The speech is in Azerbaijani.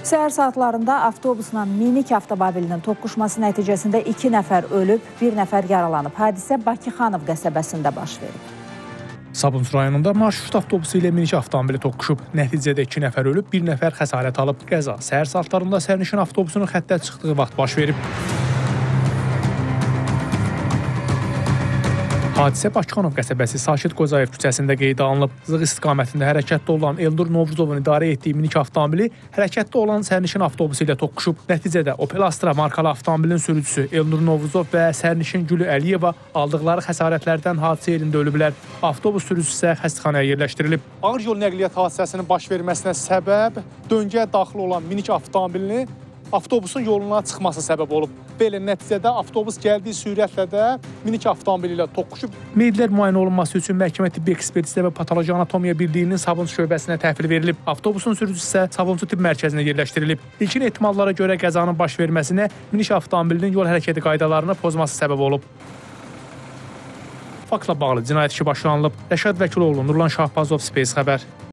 Səhər saatlarında avtobusla minik avtomobilinin toqquşması nəticəsində 2 nəfər ölüb, 1 nəfər yaralanıb. Hadisə Bakıxanov qəsəbəsində baş verib. Sabunçu rayonunda marşrut avtobusu ilə minik avtomobili toqquşub. Nəticədə 2 nəfər ölüb, 1 nəfər xəsarət alıb. Qəza səhər saatlarında sərnişin avtobusunun xəttə çıxdığı vaxt baş verib. Hadisə Bakıxanov qəsəbəsi Sakit Qocayev küçəsində qeydə alınıb. Zığ istiqamətində hərəkətdə olan Eldur Novruzovun idarə etdiyi minik avtomobili hərəkətdə olan sərnişin avtobusu ilə toqquşub. Nəticədə Opel Astra markalı avtomobilin sürücüsü Eldur Novruzov və sərnişin Gülü Əliyeva aldıqları xəsarətlərdən hadisə yerində ölüblər. Avtobus sürücüsü isə xəstəxanaya yerləşdirilib. Ağır yol nəqliyyat hadisəsinin baş verməsinə səbəb döngəyə daxil olan minik avtomobilini avtobusun yoluna çıxması səbəb olub. Belə nəticədə avtobus gəldiyi sürətlə də minik avtomobili ilə toqquşub. Meyidlər müayinə olunması üçün məhkəmə tibbi ekspertiza və patoloji anatomiya birliyinin Sabunçu şöbəsinə təhvil verilib. Avtobusun sürücüsü isə Sabunçu tibb mərkəzinə yerləşdirilib. İlkin ehtimallara görə qəzanın baş verməsinə minik avtomobilinin yol hərəkəti qaydalarını pozması səbəb olub. Faktla bağlı cinayət işi başlanılıb. Rəşad Vəkiloğlu, Nurlan Şahbazov, Space xəbər.